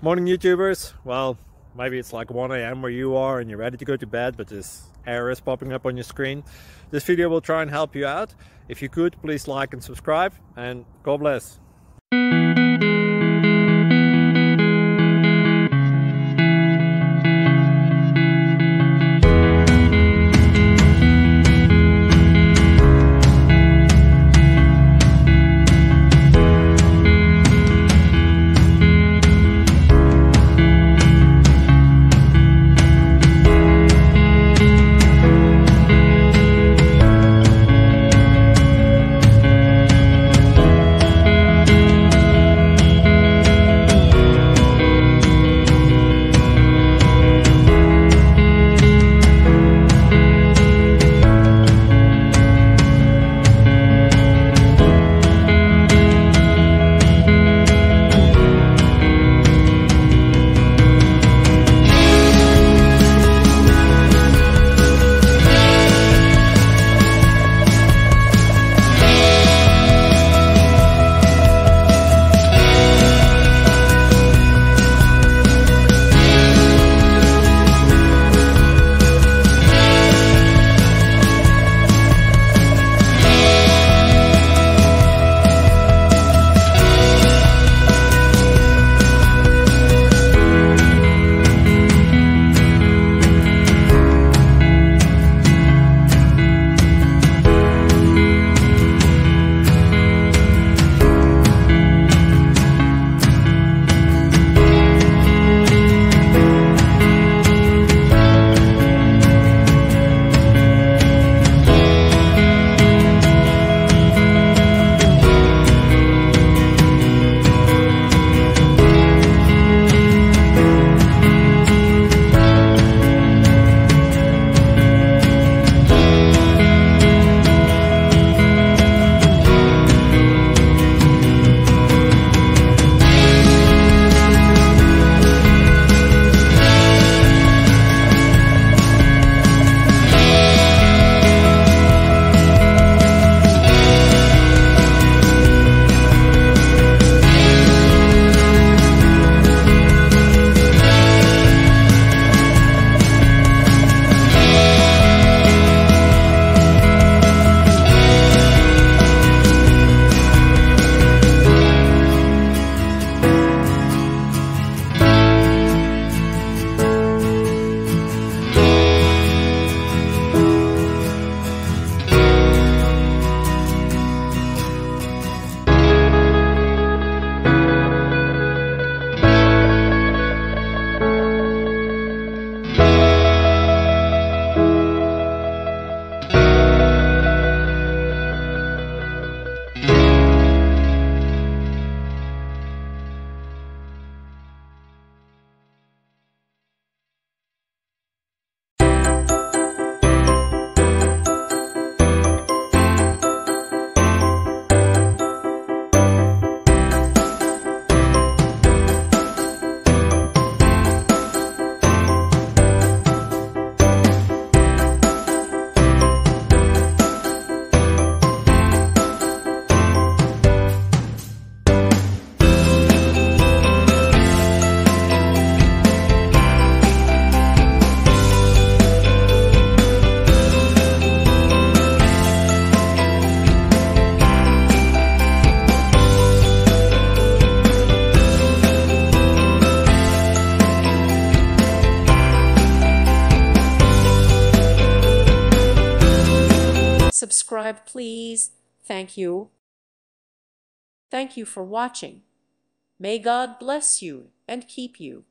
Morning YouTubers. Well, maybe it's like 1 a.m. where you are and you're ready to go to bed, but this error is popping up on your screen. This video will try and help you out. If you could, please like and subscribe, and God bless. Subscribe, please. Thank you. Thank you for watching. May God bless you and keep you.